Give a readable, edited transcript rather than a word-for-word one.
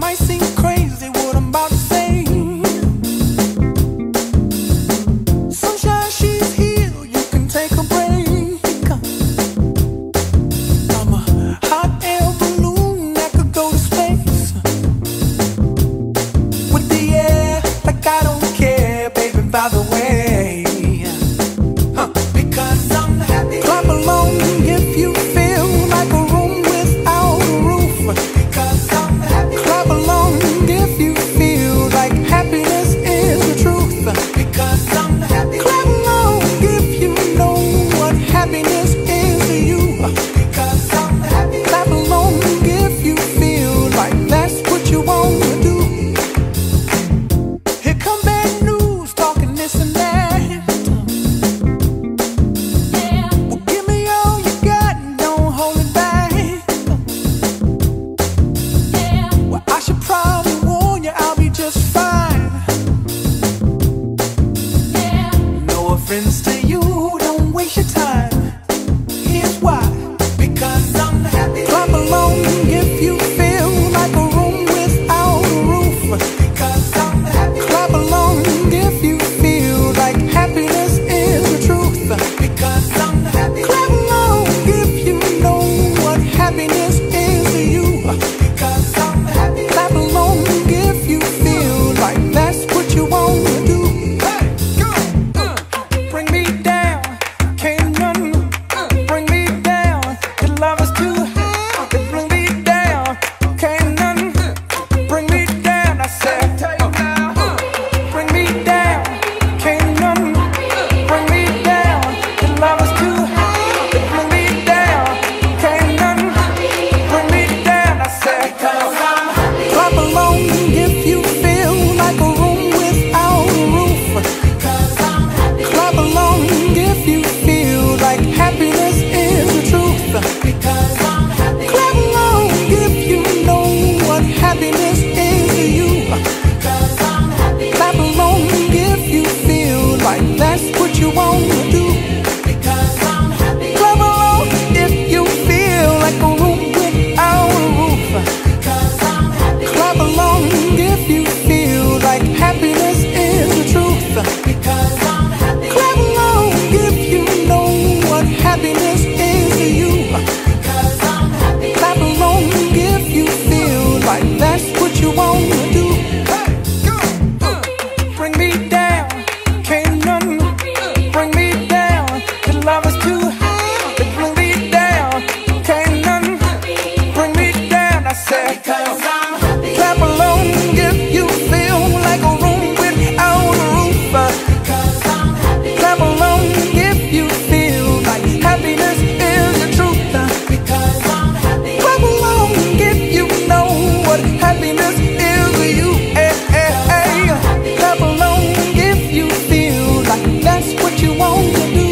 might seem crazy what I'm about to say. Sunshine, she's here, you can take a break. I'm a hot air balloon that could go to space with the air, like I don't care, baby, by the way. Because I'm happy. Clap along if you feel like a room without a roof. Because I'm happy. Clap along if you feel like happiness is the truth. Because I'm happy. Clap along if you know what happiness is to you. Because I'm happy. Clap along if you feel like that's what you want to do. Here come bad news, talking this and that. Well, give me all you got and don't hold it back. Well, I should probably warn you, I'll be just fine. No offense to you, don't waste your time. Here's why. Because I'm happy. Clap along if you feel like a room without a roof. Because I'm happy. Clap along if you feel like happiness is the truth. Because I'm happy. Clap along if you know what happiness is to you. Because I'm happy. Clap along if you feel like that's what you want to do. Hey, go! Bring me down, can't none bring me down. Your love is too high to bring me down. Can't none bring me down. I said, bring me down, can't none bring me down. Your love is too high to bring me down. Can't none bring me down. I said, clap along if you feel like a room without a roof. Clap along if you feel like happiness is the truth. Because I'm happy. Clap along if you know what happiness is to you. Because I'm happy. Clap along if you feel like that's what you want to do. Because I'm happy. Clap along if you feel like a room without a roof. Because I'm happy. Clap along if you feel like happiness is the truth. Because I'm happy. Clap along if you know what happiness is to you. Because I'm happy. Clap along if you feel like that's what you want to do. Hey, go! Bring me down, can't none bring me down. Your love is too high to bring me down. Can't none bring me down. I said, because I'm happy. Clap along if you feel like a room without a roof. Because I'm happy. Clap along if you feel like happiness is the truth. Because I'm happy. Clap along if you know what happiness is to you. Hey, hey, hey. Clap along if you feel like that's what you want to do.